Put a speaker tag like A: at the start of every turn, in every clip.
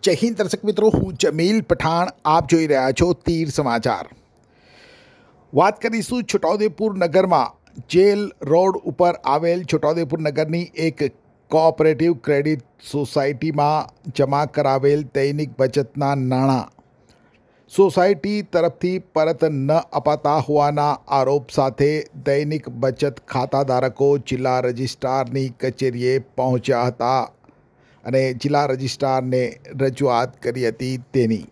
A: જય હિન્દ દર્શક મિત્રો, હું જમીલ પઠાણ. આપ જોઈ રહ્યા છો તીર સમાચાર. વાત કરીશું છોટાઉદેપુર નગરમાં જેલ રોડ ઉપર આવેલ છોટાઉદેપુર નગરની એક કોઓપરેટિવ ક્રેડિટ સોસાયટીમાં જમા કરાવેલ દૈનિક બચતના નાણાં સોસાયટી તરફથી પરત ન અપાતા હોવાના આરોપ સાથે દૈનિક બચત ખાતાધારકો જિલ્લા રજિસ્ટ્રારની કચેરીએ પહોંચ્યા હતા અને જિલ્લા રજિસ્ટ્રારને રજૂઆત કરી હતી. તેની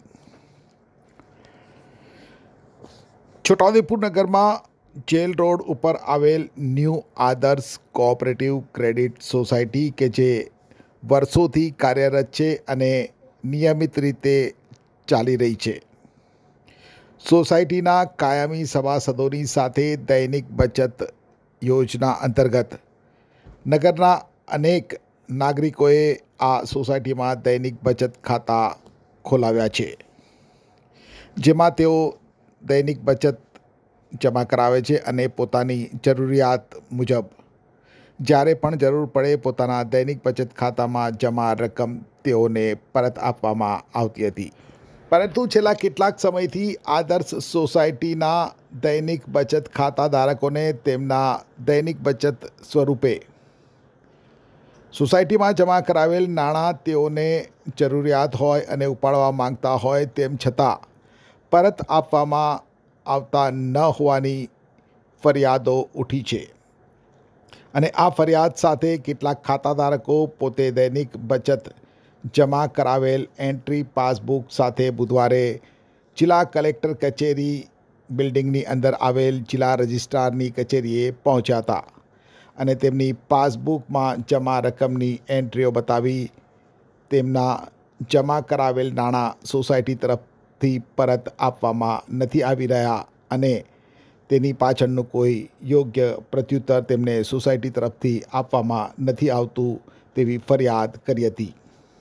A: છોટાઉદેપુર નગરમાં જેલ રોડ ઉપર આવેલ ન્યૂ આદર્શ કોઓપરેટિવ ક્રેડિટ સોસાયટી કે જે વર્ષોથી કાર્યરત છે અને નિયમિત રીતે ચાલી રહી છે. સોસાયટીના કાયમી સભાસદોની સાથે દૈનિક બચત યોજના અંતર્ગત નગરના અનેક નાગરિકોએ આ સોસાયટીમાં દૈનિક બચત ખાતા ખોલાવ્યા છે, જેમાં તેઓ દૈનિક બચત જમા કરાવે છે અને પોતાની જરૂરિયાત મુજબ જ્યારે પણ જરૂર પડે પોતાના દૈનિક બચત ખાતામાં જમા રકમ તેઓને પરત આપવામાં આવતી હતી. પરંતુ છેલ્લા કેટલાક સમયથી આદર્શ સોસાયટીના દૈનિક બચત ખાતાધારકોને તેમના દૈનિક બચત સ્વરૂપે સોસાયટીમાં જમા કરાવેલ નાણાં તેઓને જરૂરિયાત હોય અને ઉપાડવા માંગતા હોય તેમ છતાં પરત આપવામાં આવતા ન હોવાની ફરિયાદો ઉઠી છે. અને આ ફરિયાદ સાથે કેટલાક ખાતાધારકો પોતે દૈનિક બચત જમા કરાવેલ એન્ટ્રી પાસબુક સાથે બુધવારે જિલ્લા કલેક્ટર કચેરી બિલ્ડિંગની અંદર આવેલ જિલ્લા રજિસ્ટ્રારની કચેરીએ પહોંચ્યા હતા અને તેમની પાસબુકમાં જમા રકમની એન્ટ્રીઓ બતાવી તેમના જમા કરાવેલ નાણાં સોસાયટી તરફથી પરત આપવામાં નથી આવી રહ્યા અને તેની પાછળનું કોઈ યોગ્ય પ્રત્યુત્તર તેમને સોસાયટી તરફથી આપવામાં નથી આવતું તેવી ફરિયાદ કરી હતી.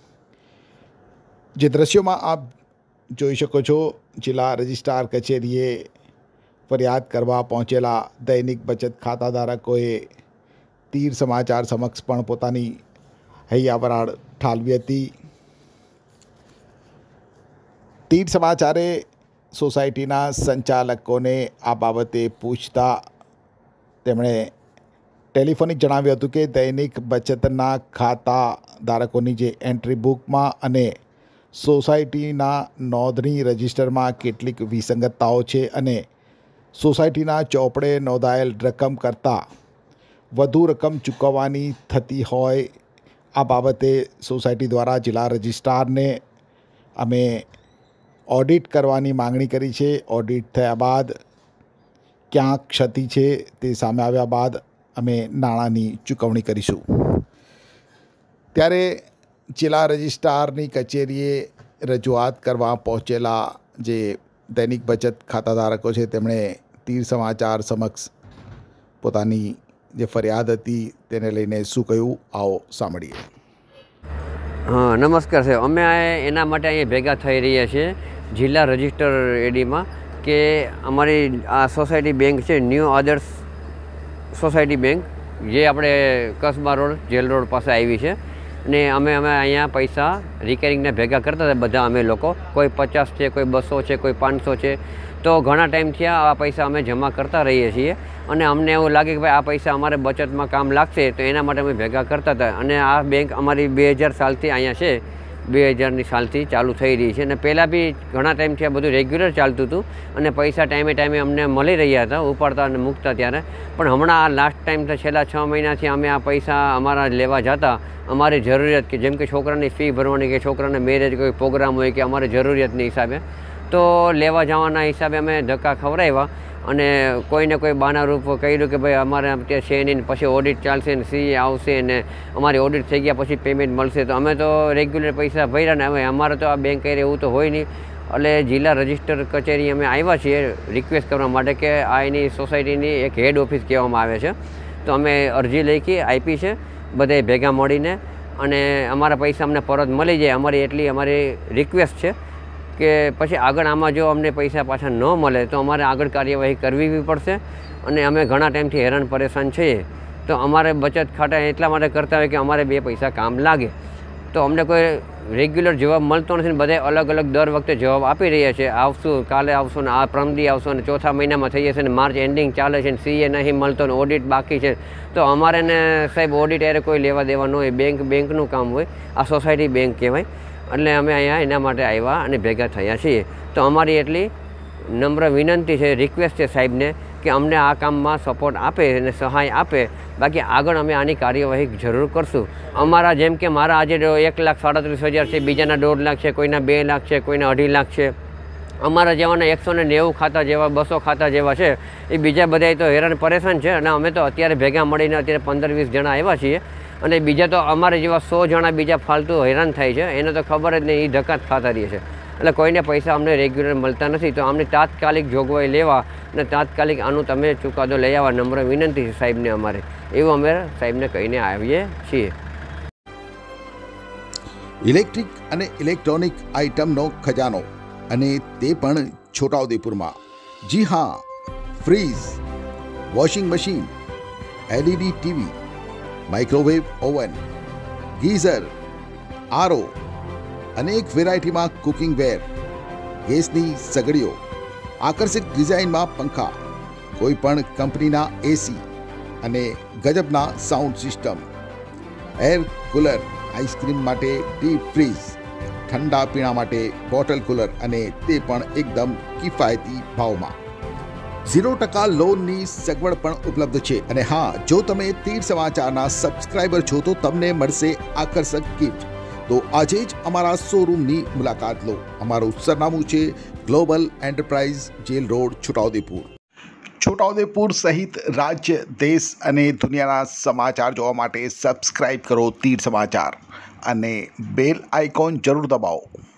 A: જે દ્રશ્યોમાં આપ જોઈ શકો છો, જિલ્લા રજિસ્ટ્રાર કચેરીએ ફરિયાદ કરવા પહોંચેલા દૈનિક બચત ખાતાધારકોએ તીર સમાચાર સમક્ષ પણ પોતાની હૈયાવરાળ ઠાલવી હતી. તીર સમાચારે સોસાયટીના સંચાલકોને આ બાબતે પૂછતા તેમણે ટેલિફોનિક જણાવ્યું હતું કે દૈનિક બચતના ખાતાધારકોની જે એન્ટ્રી બુકમાં અને સોસાયટીના નોંધણી રજિસ્ટરમાં કેટલીક વિસંગતતાઓ છે અને સોસાયટીના ચોપડે નોંધાયેલ રકમ કરતાં વધુ રકમ ચૂકવવાની થતી હોય. આ બાબતે સોસાયટી દ્વારા જિલ્લા રજિસ્ટ્રારને અમે ઓડિટ કરવાની માંગણી કરી છે. ઓડિટ થયા બાદ ક્યાં ક્ષતિ છે તે સામે આવ્યા બાદ અમે નાણાંની ચૂકવણી કરીશું. ત્યારે જિલ્લા રજિસ્ટ્રારની કચેરીએ રજૂઆત કરવા પહોંચેલા જે દૈનિક બચત ખાતાધારકો છે તેમણે તીર સમાચાર સમક્ષ પોતાની જે ફરિયાદ હતી તેને લઈને શું કહ્યું, આવો સાંભળીએ.
B: હા, નમસ્કાર સાહેબ. અમે એના માટે અહીંયા ભેગા થઈ રહ્યા છીએ જિલ્લા રજિસ્ટર એડીમાં કે અમારી આ સોસાયટી બેંક છે ન્યૂ આદર્શ સોસાયટી બેંક, જે આપણે કસ્બા રોડ જેલ રોડ પાસે આવી છે અને અમે અહીંયા પૈસા રિકરિંગને ભેગા કરતા હતા બધા અમે લોકો. કોઈ 50 છે, કોઈ 200 છે, કોઈ 500 છે. તો ઘણા ટાઈમથી આ પૈસા અમે જમા કરતા રહીએ છીએ અને અમને એવું લાગે કે ભાઈ આ પૈસા અમારે બચતમાં કામ લાગશે, તો એના માટે અમે ભેગા કરતા હતા. અને આ બેંક અમારી 2000 સાલથી અહીંયા છે, 2000ની સાલથી ચાલુ થઈ રહી છે અને પહેલાં બી ઘણા ટાઈમથી આ બધું રેગ્યુલર ચાલતું હતું અને પૈસા ટાઈમે અમને મળી રહ્યા હતા ઉપાડતા અને મૂકતા ત્યારે. પણ હમણાં આ લાસ્ટ ટાઈમ છેલ્લા 6 મહિનાથી અમે આ પૈસા અમારા લેવા જતા અમારી જરૂરિયાત કે જેમ કે છોકરાની ફી ભરવાની કે છોકરાને મેરેજ કોઈ પ્રોગ્રામ હોય કે અમારી જરૂરિયાતની હિસાબે તો લેવા જવાના હિસાબે અમે ધક્કા ખવડાવ્યા અને કોઈને કોઈ બહાનારૂપ કહ્યું કે ભાઈ અમારે ત્યાં છે નહીં, પછી ઓડિટ ચાલશે ને સીએ આવશે ને અમારી ઓડિટ થઈ ગયા પછી પેમેન્ટ મળશે. તો અમે તો રેગ્યુલર પૈસા ભર્યા ને હવે અમારે તો આ બેંક કરે એવું તો હોય નહીં. એટલે જિલ્લા રજિસ્ટર કચેરી અમે આવ્યા છીએ રિક્વેસ્ટ કરવા માટે કે આ એની સોસાયટીની એક હેડ ઓફિસ કહેવામાં આવે છે. તો અમે અરજી લખી આપી છે બધાએ ભેગા મળીને અને અમારા પૈસા અમને પરત મળી જાય અમારી એટલી અમારી રિક્વેસ્ટ છે. કે પછી આગળ આમાં જો અમને પૈસા પાછા ન મળે તો અમારે આગળ કાર્યવાહી કરવી બી પડશે અને અમે ઘણા ટાઈમથી હેરાન પરેશાન છીએ. તો અમારે બચત ખાતા એટલા માટે કરતા હોય કે અમારે 2 પૈસા કામ લાગે. તો અમને કોઈ રેગ્યુલર જવાબ મળતો નથી ને બધા અલગ અલગ દર વખતે જવાબ આપી રહ્યા છે, આવશું, કાલે આવશું ને આ પ્રમદી આવશું ને ચોથા મહિનામાં થઈ જશે ને માર્ચ એન્ડિંગ ચાલે છે ને સીએ નહીં મળતો ને ઓડિટ બાકી છે. તો અમારે ને સાહેબ ઓડિટ અરે કોઈ લેવા દેવા ન હોય, બેંકનું કામ હોય, આ સોસાયટી બેંક કહેવાય. એટલે અમે અહીંયા એના માટે આવ્યા અને ભેગા થયા છીએ. તો અમારી એટલી નમ્ર વિનંતી છે, રિક્વેસ્ટ છે સાહેબને કે અમને આ કામમાં સપોર્ટ આપે અને સહાય આપે. બાકી આગળ અમે આની કાર્યવાહી જરૂર કરશું. અમારા જેમ કે મારા આજે 1,37,000 છે, બીજાના 1.5 લાખ છે, કોઈના 2 લાખ છે, કોઈના 2.5 લાખ છે. અમારા જેવાના 190 ખાતા જેવા, 200 ખાતા જેવા છે, એ બીજા બધા તો હેરાન પરેશાન છે. અને અમે તો અત્યારે ભેગા મળીને અત્યારે 15-20 જણા આવ્યા છીએ. અને બીજા તો અમારે જેવા 100 જણા બીજા ફાલતુ હેરાન થાય છે, એને તો ખબર જ નહીં, એ ધક્કા જ ખાતા રહે છે. એટલે કોઈને પૈસા અમને રેગ્યુલર મળતા નથી. તો અમને તાત્કાલિક જોગવાઈ લેવા અને તાત્કાલિક આનું તમે ચુકાદો લઈ આવવા નમ્ર વિનંતી છે સાહેબને અમારે, એવું અમે સાહેબને કહીને આવીએ છીએ.
A: ઇલેક્ટ્રિક અને ઇલેક્ટ્રોનિક આઇટમનો ખજાનો, અને તે પણ છોટાઉદેપુરમાં. જી હા, fridge, washing machine, LED TV, microwave oven, geyser, RO, અનેક વેરાયટીમાં કુકિંગ વેર, ગેસની સગડીઓ, આકર્ષક ડિઝાઇનમાં પંખા, કોઈ પણ કંપનીના AC અને ગજબના sound system, air cooler, ice cream માટે ડીપ ફ્રીઝ, ઠંડા પીણા માટે બોટલ કુલર, અને તે પણ એકદમ કિફાયતી ભાવમાં. 0% લોનની સગવડ પણ ઉપલબ્ધ છે. અને હા, જો તમે તીર સમાચારના સબસ્ક્રાઇબર છો તો તમને મળશે આકર્ષક ગિફ્ટ. તો આજે જ અમારા શોરૂમની મુલાકાત લો. અમારું સરનામું છે global enterprise, jail road, Chhotaudepur. Chhotaudepur સહિત રાજ્ય, દેશ અને દુનિયાના સમાચાર જોવા માટે સબસ્ક્રાઇબ કરો તીર સમાચાર અને બેલ આઇકોન જરૂર દબાવો.